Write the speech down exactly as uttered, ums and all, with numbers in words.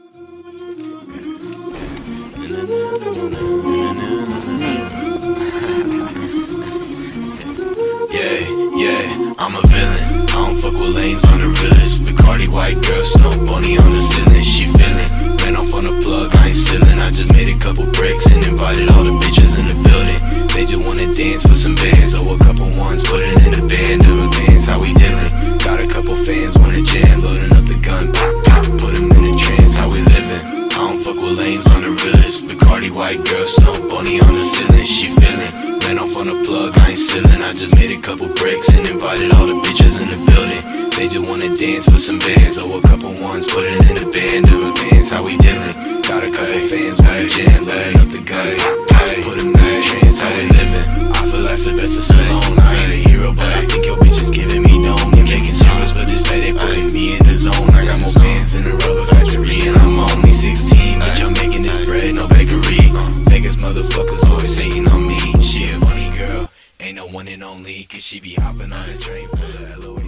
Yeah, yeah, I'm a villain. I don't fuck with lames, on the realest. Bacardi white girl, snow bunny on the ceiling. She feelin', ran off on the plug, I ain't stealing. I just made a couple bricks and invited all the bitches in the building. They just wanna dance for some bands, or a couple ones, put it in a band of bands. How we dealin'? Got a couple fans, wanna jam, loading up the gun, pop, pop, put them in a trance. How we livin'? I don't fuck with lames, on the realest. Bacardi white girl, snow bunny on the ceiling. She feelin', ran off on the plug, I ain't stealing. I just made a couple breaks and invited all the bitches in the building. They just wanna dance for some bands, or a couple ones, put it in a band of bands. How we dealin'? Got a couple fans, wanna jam, loading up the gun, pop, pop, put them in a trance. How we livin'? I feel like Sylvester Stallone. I ain't a hero, but I think your bitch is giving me dome. You're making songs, but this pay they putting me in the zone. I got more bands in the rubber factory, and I'm only sixteen. But y'all making this bread, no bakery. Vegas motherfuckers always hating on me. She a bunny girl, ain't no one and only. Cause she be hopping on a train full of L O L.